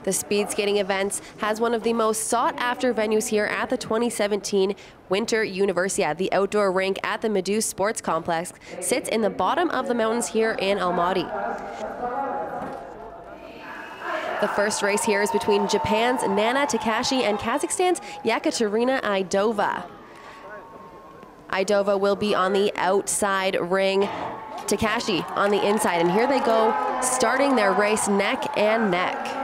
The speed skating events has one of the most sought-after venues here at the 2017 Winter Universiade. The outdoor rink at the Meduse Sports Complex sits in the bottom of the mountains here in Almaty. The first race here is between Japan's Nana Takashi and Kazakhstan's Yekaterina Aidova. Aidova will be on the outside ring, Takashi on the inside, and here they go, starting their race neck and neck.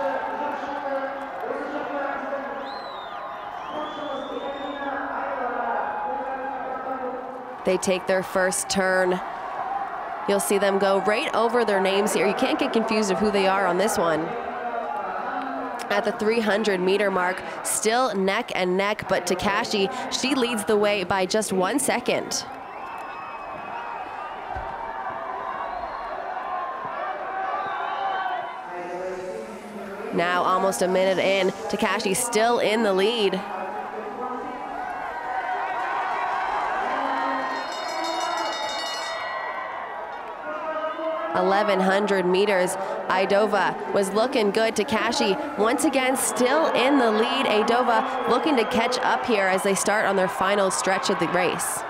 They take their first turn. You'll see them go right over their names here. You can't get confused of who they are on this one. At the 300-meter mark, still neck and neck, but Takashi, she leads the way by just 1 second. Now, almost a minute in, Takashi still in the lead. 1,100 meters. Aidova was looking good. Takashi once again still in the lead. Aidova looking to catch up here as they start on their final stretch of the race.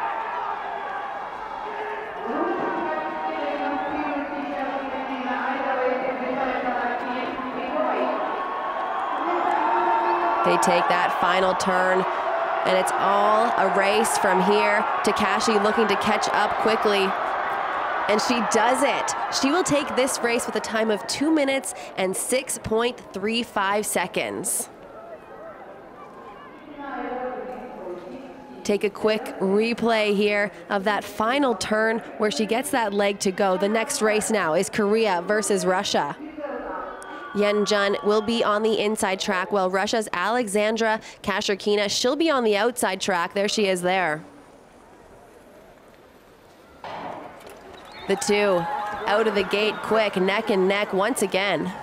They take that final turn, and it's all a race from here. Takashi looking to catch up quickly. And she does it. She will take this race with a time of 2 minutes and 6.35 seconds. Take a quick replay here of that final turn where she gets that leg to go. The next race now is Korea versus Russia. Yeonjun will be on the inside track, while Russia's Alexandra Kasharkina, she'll be on the outside track. There she is there. The two out of the gate quick, neck and neck once again.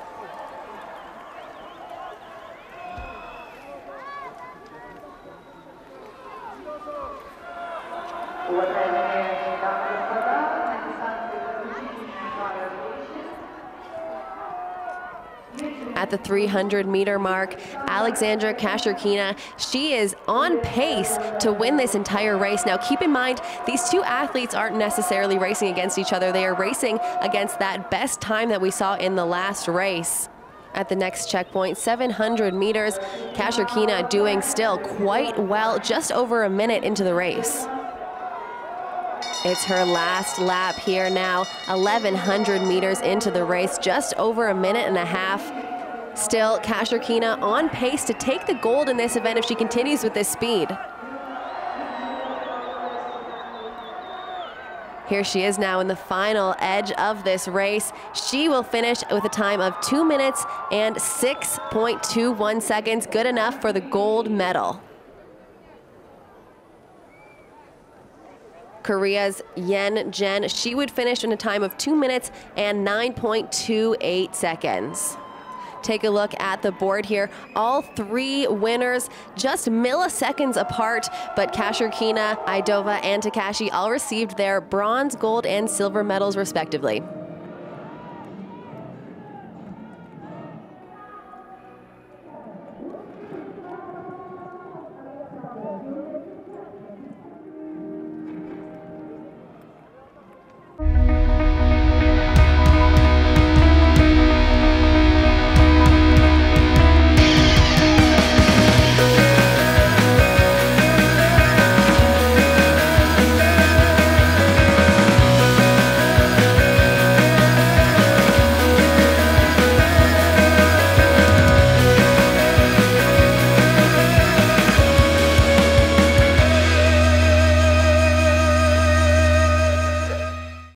At the 300-meter mark, Alexandra Kasharkina, she is on pace to win this entire race. Now, keep in mind, these two athletes aren't necessarily racing against each other. They are racing against that best time that we saw in the last race. At the next checkpoint, 700 meters, Kasharkina doing still quite well, just over a minute into the race. It's her last lap here now, 1,100 meters into the race, just over a minute and a half. Still, Kasharkina on pace to take the gold in this event if she continues with this speed. Here she is now in the final edge of this race. She will finish with a time of 2 minutes and 6.21 seconds, good enough for the gold medal. Korea's Yeonjun, she would finish in a time of 2 minutes and 9.28 seconds. Take a look at the board here. All three winners just milliseconds apart, but Kasharkina, Aidova, and Takashi all received their bronze, gold, and silver medals respectively.